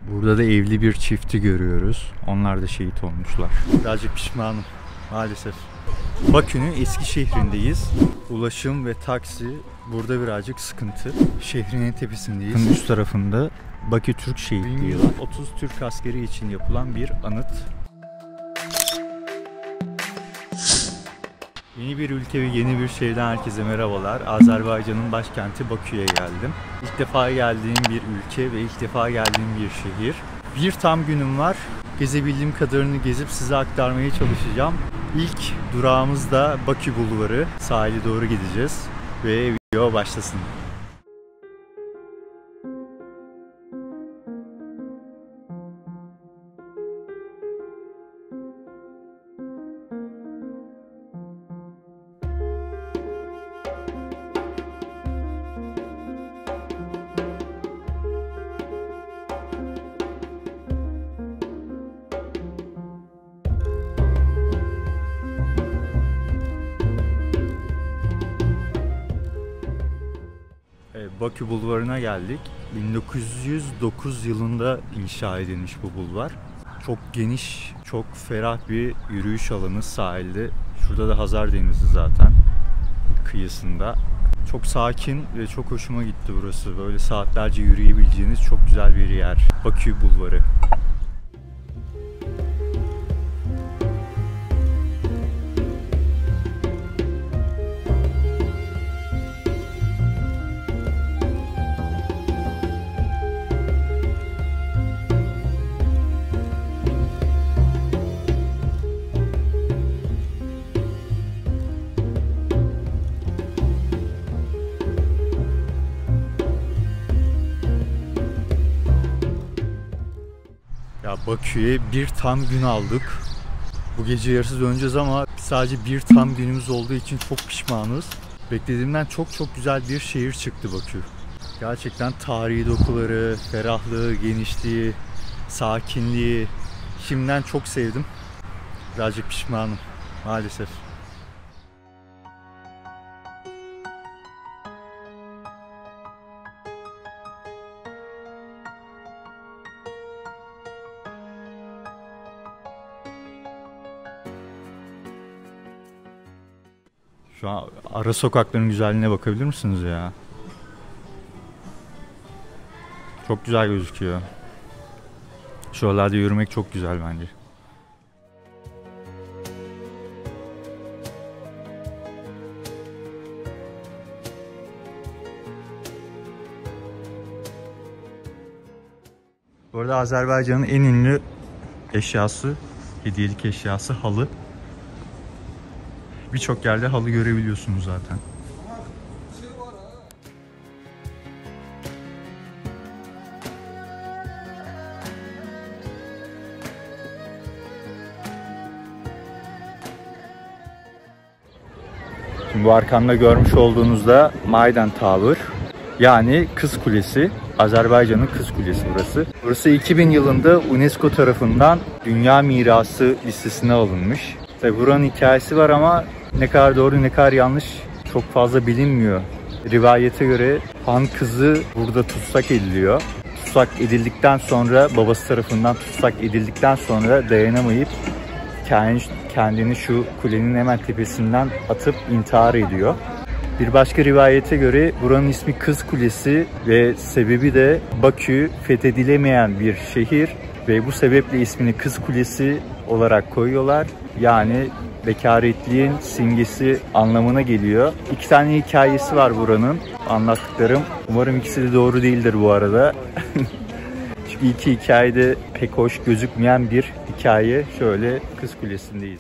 Burada da evli bir çifti görüyoruz. Onlar da şehit olmuşlar. Birazcık pişmanım maalesef. Bakü'nün eski şehrindeyiz. Ulaşım ve taksi burada birazcık sıkıntı. Şehrin en tepesindeyiz. Üst tarafında Bakü Türk Şehitliği var. 30 Türk askeri için yapılan bir anıt. Yeni bir ülke ve yeni bir şehirden herkese merhabalar. Azerbaycan'ın başkenti Bakü'ye geldim. İlk defa geldiğim bir ülke ve ilk defa geldiğim bir şehir. Bir tam günüm var. Gezebildiğim kadarını gezip size aktarmaya çalışacağım. İlk durağımız da Bakü Bulvarı. Sahile doğru gideceğiz ve video başlasın. Bakü Bulvarı'na geldik. 1909 yılında inşa edilmiş bu bulvar. Çok geniş, çok ferah bir yürüyüş alanı sahilde. Şurada da Hazar Denizi zaten kıyısında. Çok sakin ve çok hoşuma gitti burası. Böyle saatlerce yürüyebileceğiniz çok güzel bir yer. Bakü Bulvarı. Ya Bakü'ye bir tam gün aldık. Bu gece yarısı döneceğiz ama sadece bir tam günümüz olduğu için çok pişmanız. Beklediğimden çok güzel bir şehir çıktı Bakü. Gerçekten tarihi dokuları, ferahlığı, genişliği, sakinliği şimdiden çok sevdim. Birazcık pişmanım maalesef. Şu an ara sokakların güzelliğine bakabilir misiniz ya? Çok güzel gözüküyor. Şuralarda yürümek çok güzel bence. Bu arada Azerbaycan'ın en ünlü eşyası, hediyelik eşyası halı. Birçok yerde halı görebiliyorsunuz zaten. Şimdi bu arkamda görmüş olduğunuzda Maydan Tower, yani Kız Kulesi. Azerbaycan'ın Kız Kulesi burası. Burası 2000 yılında UNESCO tarafından Dünya Mirası listesine alınmış. Tabi buranın hikayesi var ama ne kadar doğru ne kadar yanlış çok fazla bilinmiyor. Rivayete göre han kızı burada tutsak ediliyor. Tutsak edildikten sonra, babası tarafından tutsak edildikten sonra dayanamayıp kendini şu kulenin hemen tepesinden atıp intihar ediyor. Bir başka rivayete göre buranın ismi Kız Kulesi ve sebebi de Bakü fethedilemeyen bir şehir ve bu sebeple ismini Kız Kulesi olarak koyuyorlar. Yani bekaretliğin simgesi anlamına geliyor. İki tane hikayesi var buranın anlattıklarım. Umarım ikisi de doğru değildir bu arada. Çünkü iki hikayede pek hoş gözükmeyen bir hikaye. Şöyle Kız Kulesi'ndeyiz.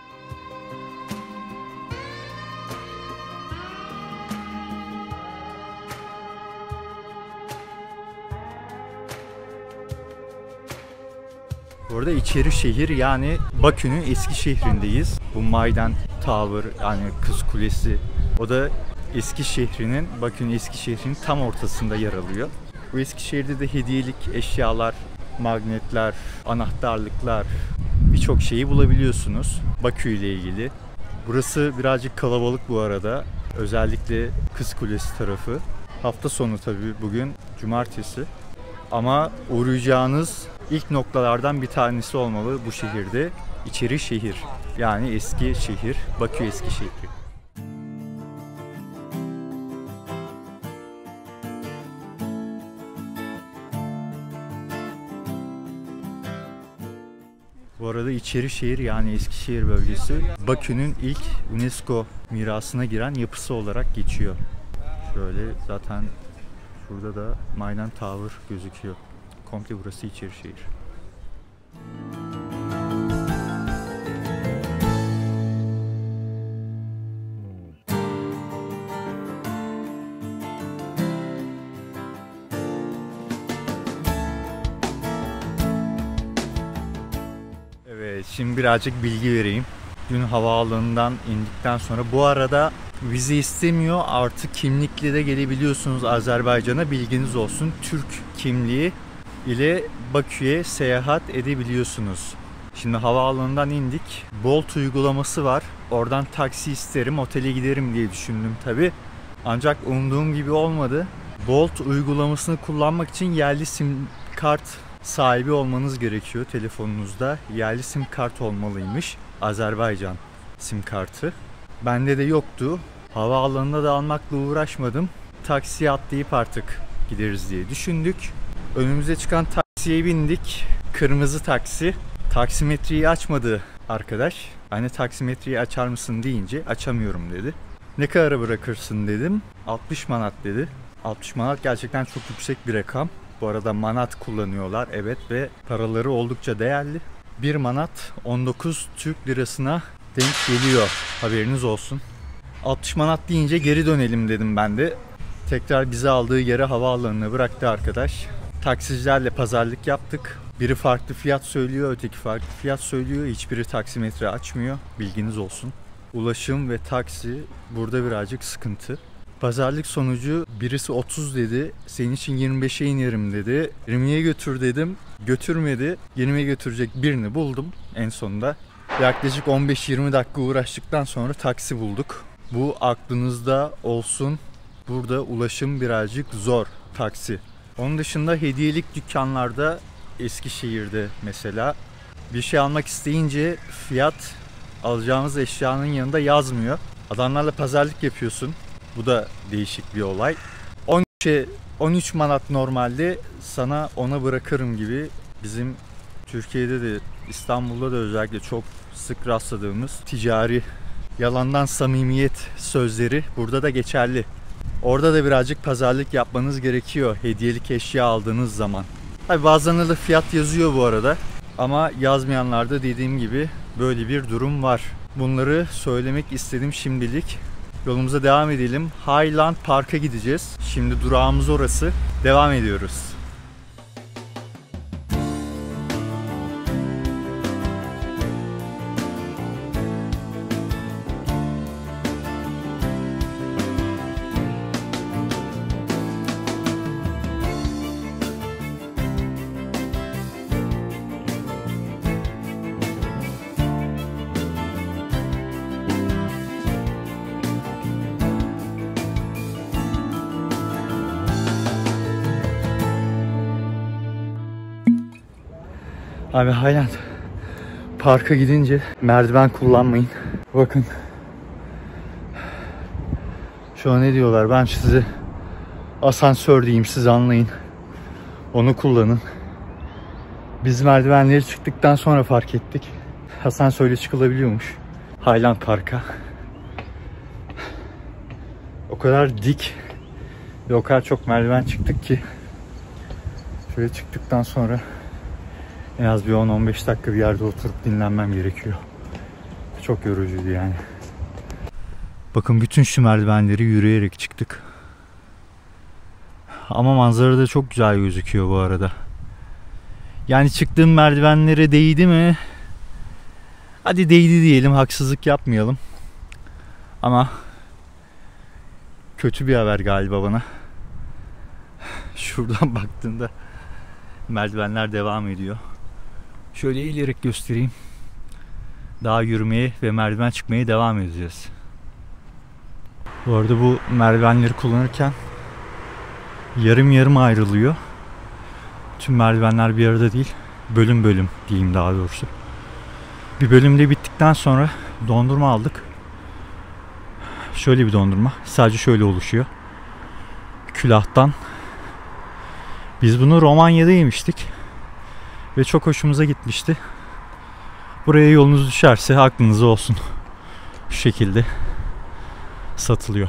Bu arada içeri şehir, yani Bakü'nün eski şehrindeyiz. Bu Maydan Tower, yani Kız Kulesi, o da eski şehrinin, Bakü'nün eski şehrinin tam ortasında yer alıyor. Bu eski şehirde de hediyelik eşyalar, magnetler, anahtarlıklar, birçok şeyi bulabiliyorsunuz Bakü ile ilgili. Burası birazcık kalabalık bu arada. Özellikle Kız Kulesi tarafı. Hafta sonu tabii, bugün cumartesi. Ama uğrayacağınız ilk noktalardan bir tanesi olmalı bu şehirde. İçeri şehir. Yani eski şehir. Bakü eski şehri. Bu arada İçerişehir yani Eskişehir bölgesi Bakü'nün ilk UNESCO mirasına giren yapısı olarak geçiyor. Şöyle zaten şurada da Maydan Tower gözüküyor. Komple burası İçerişehir. Evet, şimdi birazcık bilgi vereyim. Dün havaalanından indikten sonra bu arada vize istemiyor. Artık kimlikle de gelebiliyorsunuz Azerbaycan'a, bilginiz olsun. Türk kimliği ile Bakü'ye seyahat edebiliyorsunuz. Şimdi havaalanından indik. Bolt uygulaması var. Oradan taksi isterim, otele giderim diye düşündüm tabi. Ancak umduğum gibi olmadı. Bolt uygulamasını kullanmak için yerli sim kart sahibi olmanız gerekiyor telefonunuzda. Yerli sim kart olmalıymış. Azerbaycan sim kartı. Bende de yoktu. Havaalanında da almakla uğraşmadım. Taksiye atlayıp artık gideriz diye düşündük. Önümüze çıkan taksiye bindik. Kırmızı taksi. Taksimetreyi açmadı arkadaş. Ben de taksimetreyi açar mısın deyince açamıyorum dedi. Ne kadara bırakırsın dedim. 60 manat dedi. 60 manat gerçekten çok yüksek bir rakam. Bu arada manat kullanıyorlar evet ve paraları oldukça değerli. 1 manat 19 Türk lirasına denk geliyor. Haberiniz olsun. 60 manat deyince geri dönelim dedim ben de. Tekrar bizi aldığı yere havaalanına bıraktı arkadaş. Taksicilerle pazarlık yaptık. Biri farklı fiyat söylüyor, öteki farklı fiyat söylüyor. Hiçbiri taksimetre açmıyor. Bilginiz olsun. Ulaşım ve taksi burada birazcık sıkıntı. Pazarlık sonucu birisi 30 dedi. Senin için 25'e inerim dedi. 20'ye götür dedim. Götürmedi. 20'ye götürecek birini buldum en sonunda. Yaklaşık 15-20 dakika uğraştıktan sonra taksi bulduk. Bu aklınızda olsun. Burada ulaşım birazcık zor taksi. Onun dışında hediyelik dükkanlarda Eskişehir'de mesela bir şey almak isteyince fiyat alacağınız eşyanın yanında yazmıyor. Adamlarla pazarlık yapıyorsun. Bu da değişik bir olay. 13 manat normalde sana ona bırakırım gibi. Bizim Türkiye'de de İstanbul'da da özellikle çok sık rastladığımız ticari yalandan samimiyet sözleri burada da geçerli. Orada da birazcık pazarlık yapmanız gerekiyor hediyelik eşya aldığınız zaman. Tabii bazılarında da fiyat yazıyor bu arada. Ama yazmayanlarda dediğim gibi böyle bir durum var. Bunları söylemek istedim şimdilik. Yolumuza devam edelim. Highland Park'a gideceğiz. Şimdi durağımız orası. Devam ediyoruz. Abi Highland Park'a gidince merdiven kullanmayın. Bakın. Şu an ne diyorlar? Ben size asansör diyeyim, siz anlayın. Onu kullanın. Biz merdivenleri çıktıktan sonra fark ettik. Asansörle çıkılabiliyormuş Highland Park'a. O kadar dik ve o kadar çok merdiven çıktık ki şöyle çıktıktan sonra en az bir 10-15 dakika bir yerde oturup dinlenmem gerekiyor. Çok yorucuydu yani. Bakın bütün şu merdivenleri yürüyerek çıktık. Ama manzara da çok güzel gözüküyor bu arada. Yani çıktığım merdivenlere değdi mi? Hadi değdi diyelim, haksızlık yapmayalım. Ama kötü bir haber galiba bana. Şuradan baktığında merdivenler devam ediyor. Şöyle eğilerek göstereyim. Daha yürümeye ve merdiven çıkmaya devam edeceğiz. Bu arada bu merdivenleri kullanırken yarım yarım ayrılıyor. tüm merdivenler bir arada değil. Bölüm bölüm diyeyim daha doğrusu. Bir bölümde bittikten sonra dondurma aldık. Şöyle bir dondurma. Sadece şöyle oluşuyor. Külahtan. Biz bunu Romanya'da yemiştik. Ve çok hoşumuza gitmişti. Buraya yolunuz düşerse aklınızda olsun. Şu şekilde satılıyor.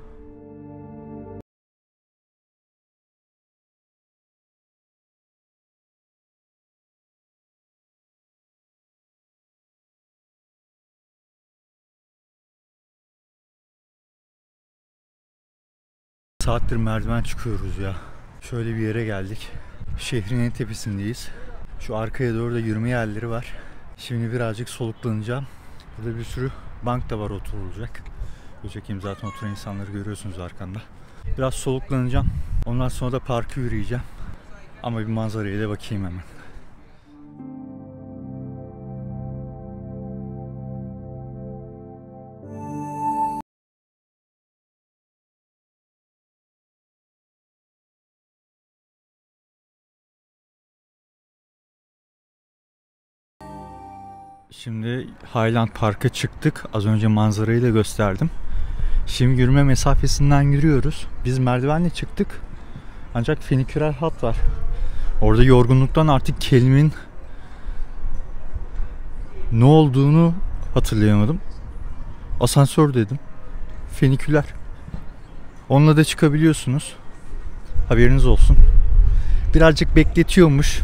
Saattir merdiven çıkıyoruz ya. Şöyle bir yere geldik. Şehrin en tepesindeyiz. Şu arkaya doğru da yürüme yerleri var. Şimdi birazcık soluklanacağım. Burada bir sürü bank da var oturulacak. Çekeyim, zaten oturan insanları görüyorsunuz arkamda. Biraz soluklanacağım. Ondan sonra da parkı yürüyeceğim. Ama bir manzaraya da bakayım hemen. Şimdi Highland Park'a çıktık. Az önce manzarayı da gösterdim. Şimdi yürüme mesafesinden yürüyoruz. Biz merdivenle çıktık. Ancak finiküler hat var. Orada yorgunluktan artık kelimenin ne olduğunu hatırlayamadım. Asansör dedim. Finiküler. Onunla da çıkabiliyorsunuz. Haberiniz olsun. Birazcık bekletiyormuş.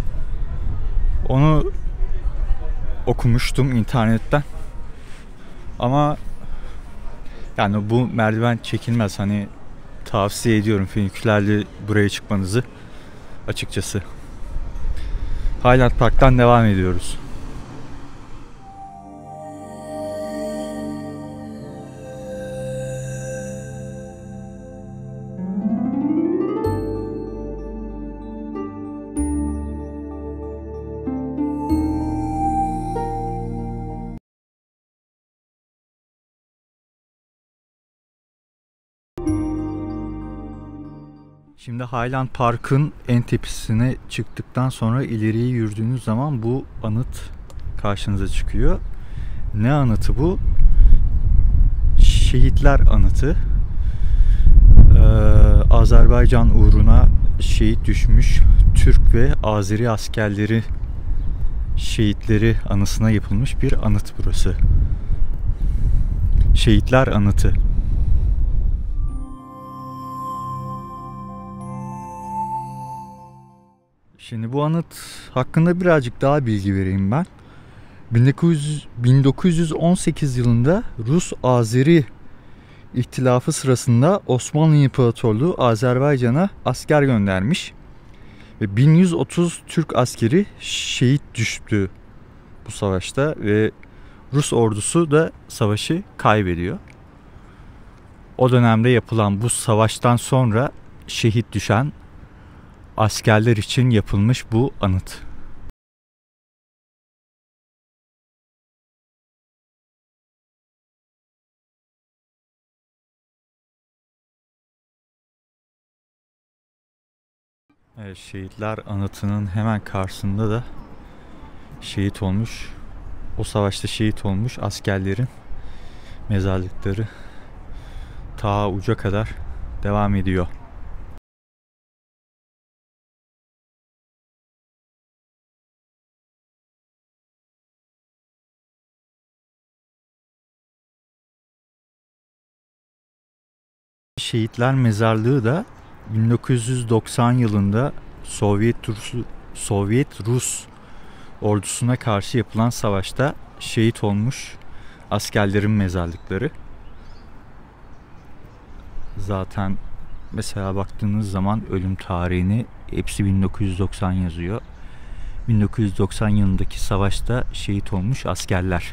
Onu okumuştum internetten. Ama yani bu merdiven çekilmez. Hani tavsiye ediyorum finikülerle buraya çıkmanızı açıkçası. Highland Park'tan devam ediyoruz. Şimdi Highland Park'ın en tepesine çıktıktan sonra ileriye yürüdüğünüz zaman bu anıt karşınıza çıkıyor. Ne anıtı bu? Şehitler anıtı. Azerbaycan uğruna şehit düşmüş Türk ve Azeri askerleri şehitleri anısına yapılmış bir anıt burası. Şehitler anıtı. Şimdi bu anıt hakkında birazcık daha bilgi vereyim ben. 1918 yılında Rus-Azeri İhtilafı sırasında Osmanlı İmparatorluğu Azerbaycan'a asker göndermiş. Ve 1130 Türk askeri şehit düştü bu savaşta ve Rus ordusu da savaşı kaybediyor. O dönemde yapılan bu savaştan sonra şehit düşen askerler için yapılmış bu anıt. Evet, şehitler anıtının hemen karşısında da şehit olmuş, o savaşta şehit olmuş askerlerin mezarlıkları ta uca kadar devam ediyor. Şehitler Mezarlığı da 1990 yılında Sovyet Rus ordusuna karşı yapılan savaşta şehit olmuş askerlerin mezarlıkları. Zaten mesela baktığınız zaman ölüm tarihini hepsi 1990 yazıyor. 1990 yılındaki savaşta şehit olmuş askerler.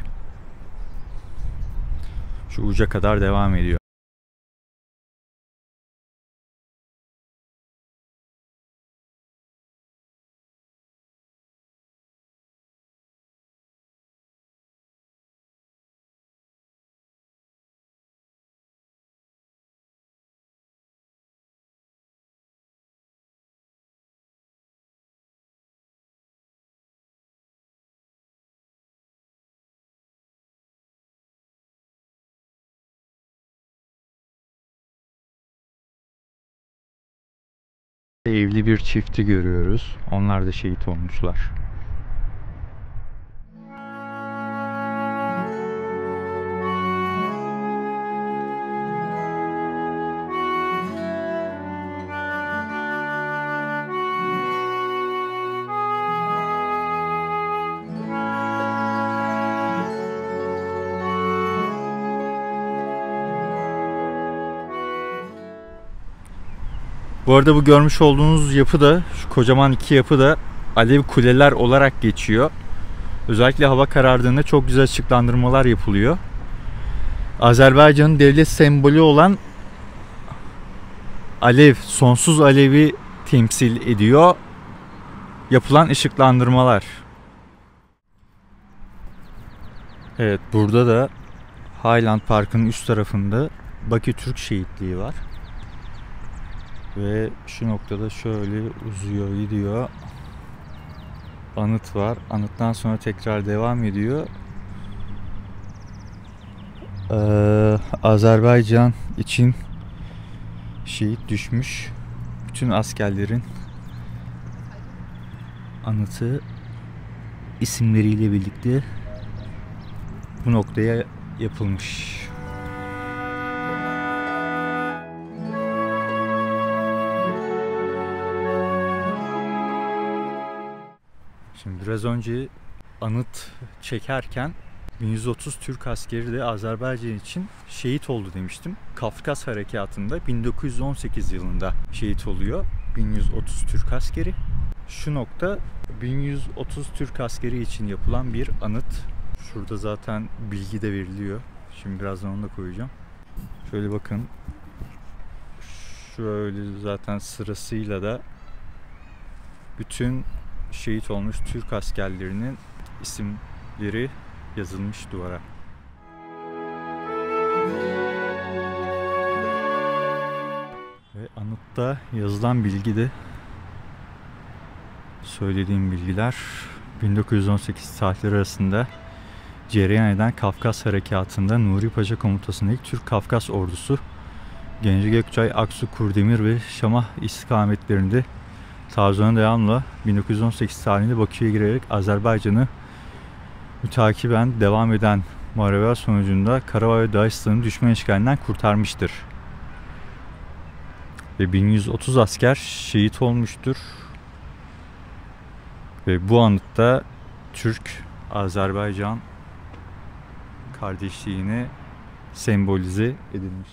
Şu uca kadar devam ediyor. Evli bir çifti görüyoruz. Onlar da şehit olmuşlar. Bu arada bu görmüş olduğunuz yapı da, şu kocaman iki yapı da Alev kuleler olarak geçiyor. Özellikle hava karardığında çok güzel ışıklandırmalar yapılıyor. Azerbaycan'ın devlet sembolü olan alev, sonsuz alevi temsil ediyor yapılan ışıklandırmalar. Evet, burada da Highland Park'ın üst tarafında Bakü Türk Şehitliği var. Ve şu noktada şöyle uzuyor gidiyor. Anıt var. Anıttan sonra tekrar devam ediyor. Azerbaycan için şehit düşmüş bütün askerlerin anıtı isimleriyle birlikte bu noktaya yapılmış. Şimdi biraz önce anıt çekerken 1130 Türk askeri de Azerbaycan için şehit oldu demiştim. Kafkas Harekatı'nda 1918 yılında şehit oluyor 1130 Türk askeri. Şu nokta 1130 Türk askeri için yapılan bir anıt. Şurada zaten bilgi de veriliyor. Şimdi birazdan onu da koyacağım. Şöyle bakın. Şöyle zaten sırasıyla da bütün şehit olmuş Türk askerlerinin isimleri yazılmış duvara. Ve anıtta yazılan bilgi de söylediğim bilgiler 1918 tarihleri arasında cereyan eden Kafkas Harekatı'nda Nuri Paşa komutasındaki Türk Kafkas ordusu Genci Gökçay, Aksu, Kurdemir ve Şamah istikametlerinde tarzına devamla 1918 tarihinde Bakü'ye girerek Azerbaycan'ı mütakiben devam eden muharebeler sonucunda Karabağ ve Dağistan'ı düşman işgalinden kurtarmıştır. Ve 1130 asker şehit olmuştur. Ve bu anıtta Türk-Azerbaycan kardeşliğine sembolize edilmiş.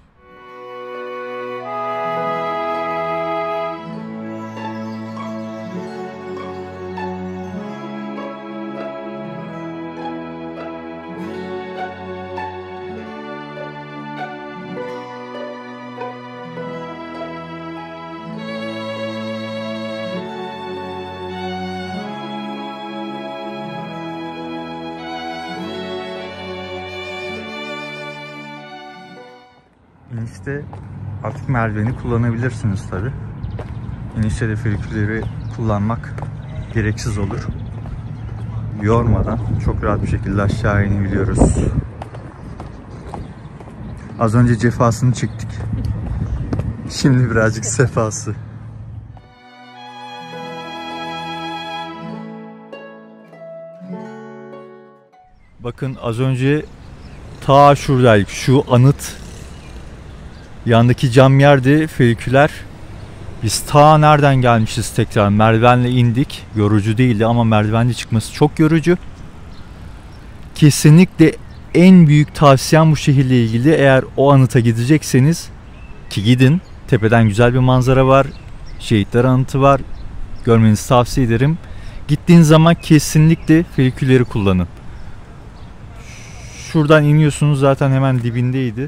İnişte artık merdiveni kullanabilirsiniz tabi. İnişte de fünikülleri kullanmak gereksiz olur. Yormadan çok rahat bir şekilde aşağı inebiliyoruz. Az önce cefasını çektik. Şimdi birazcık sefası. Bakın az önce ta şuradaydık. Şu anıt yandaki cam yerde füniküler. Biz ta nereden gelmişiz tekrar? Merdivenle indik. Yorucu değildi ama merdivenle çıkması çok yorucu. Kesinlikle en büyük tavsiyem bu şehirle ilgili. Eğer o anıta gidecekseniz ki gidin. Tepeden güzel bir manzara var. Şehitler anıtı var. Görmenizi tavsiye ederim. Gittiğiniz zaman kesinlikle fünikülleri kullanın. Şuradan iniyorsunuz, zaten hemen dibindeydi.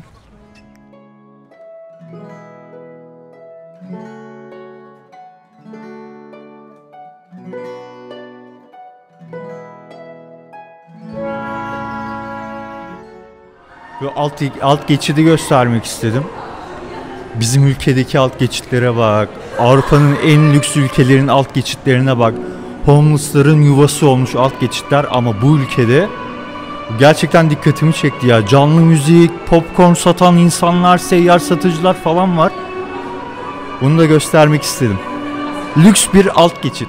Ve alt geçidi göstermek istedim. Bizim ülkedeki alt geçitlere bak. Avrupa'nın en lüks ülkelerinin alt geçitlerine bak. Homeless'ların yuvası olmuş alt geçitler ama bu ülkede gerçekten dikkatimi çekti ya. Canlı müzik, popcorn satan insanlar, seyyar satıcılar falan var. Bunu da göstermek istedim. lüks bir alt geçit.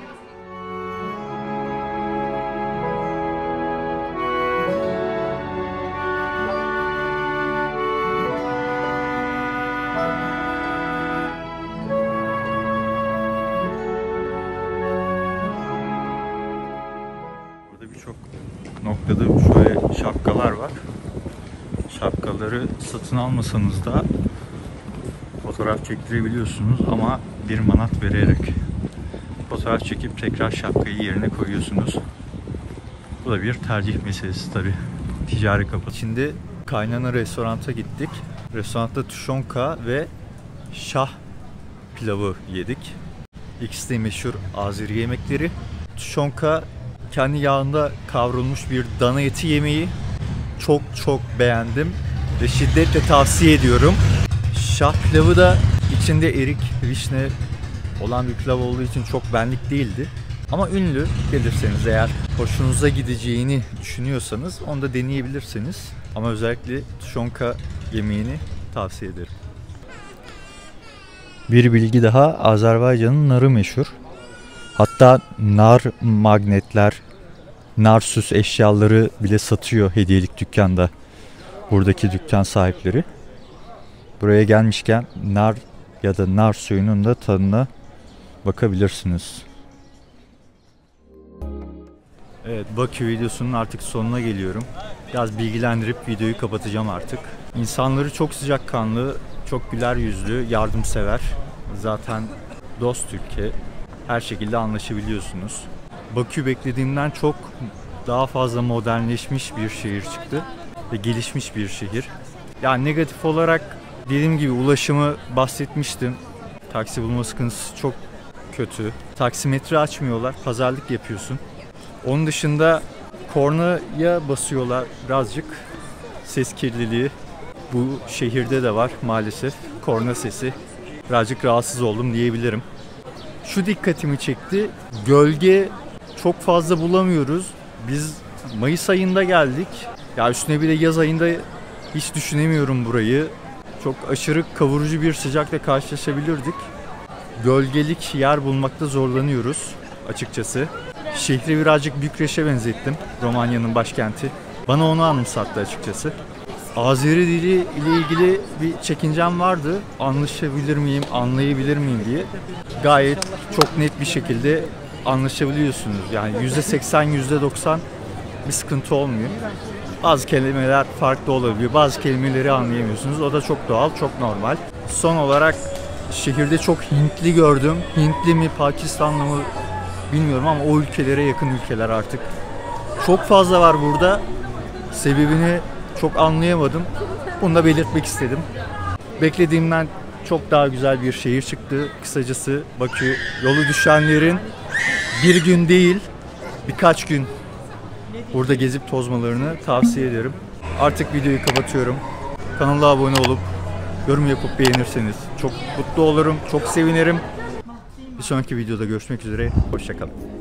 Burada birçok noktada şöyle şapkalar var. Şapkaları satın almasanız da fotoğraf çektirebiliyorsunuz ama 1 manat vererek fotoğraf çekip tekrar şapkayı yerine koyuyorsunuz. Bu da bir tercih meselesi tabi. Ticari kapı. Şimdi Kaynana restoranta gittik. Restoranda tuşonka ve şah pilavı yedik. İkisi de meşhur Azeri yemekleri. Tuşonka kendi yağında kavrulmuş bir dana eti yemeği. Çok beğendim ve şiddetle tavsiye ediyorum. Şah pilavı da içinde erik, vişne olan bir pilav olduğu için çok benlik değildi. Ama ünlü, gelirseniz eğer hoşunuza gideceğini düşünüyorsanız onu da deneyebilirsiniz. Ama özellikle tuşonka yemeğini tavsiye ederim. Bir bilgi daha, Azerbaycan'ın narı meşhur. Hatta nar magnetler, nar süs eşyaları bile satıyor hediyelik dükkanda. Buradaki dükkan sahipleri. Buraya gelmişken nar ya da nar suyunun da tadına bakabilirsiniz. Evet, Bakü videosunun artık sonuna geliyorum. Biraz bilgilendirip videoyu kapatacağım artık. İnsanları çok sıcakkanlı, çok güler yüzlü, yardımsever. Zaten dost ülke. Her şekilde anlaşabiliyorsunuz. Bakü beklediğimden çok daha fazla modernleşmiş bir şehir çıktı ve gelişmiş bir şehir. Yani negatif olarak dediğim gibi ulaşımı bahsetmiştim. Taksi bulma sıkıntısı çok kötü. Taksimetre açmıyorlar, pazarlık yapıyorsun. Onun dışında kornaya basıyorlar birazcık. Ses kirliliği bu şehirde de var maalesef. Korna sesi. Birazcık rahatsız oldum diyebilirim. Şu dikkatimi çekti. Gölge çok fazla bulamıyoruz. Biz Mayıs ayında geldik. Ya üstüne bir de yaz ayında hiç düşünemiyorum burayı. Çok aşırı kavurucu bir sıcakla karşılaşabilirdik. Gölgelik yer bulmakta zorlanıyoruz açıkçası. Şehri birazcık Bükreş'e benzettim. Romanya'nın başkenti. Bana onu anımsattı açıkçası. Azeri dili ile ilgili bir çekincem vardı. Anlaşabilir miyim, anlayabilir miyim diye. Gayet çok net bir şekilde anlaşabiliyorsunuz. Yani %80, %90 bir sıkıntı olmuyor. Bazı kelimeler farklı olabiliyor. Bazı kelimeleri anlayamıyorsunuz. O da çok doğal, çok normal. Son olarak şehirde çok Hintli gördüm. Hintli mi, Pakistanlı mı bilmiyorum ama o ülkelere yakın ülkeler artık. Çok fazla var burada. Sebebini çok anlayamadım. Bunu da belirtmek istedim. Beklediğimden çok daha güzel bir şehir çıktı. Kısacası Bakü, yolu düşenlerin bir gün değil birkaç gün burada gezip tozmalarını tavsiye ederim. Artık videoyu kapatıyorum. Kanala abone olup yorum yapıp beğenirseniz çok mutlu olurum, çok sevinirim. Bir sonraki videoda görüşmek üzere. Hoşça kalın.